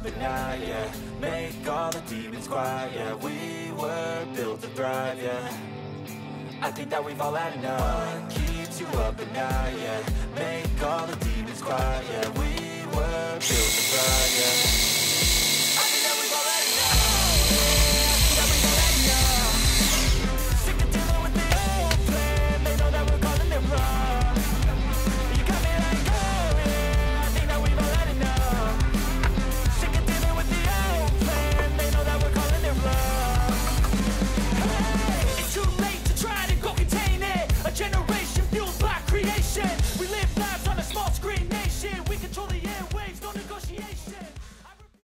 up at night, yeah. Make all the demons quiet, yeah. We were built to thrive, yeah. I think that we've all had enough. What keeps you up at night, yeah. Make all the demons quiet, yeah.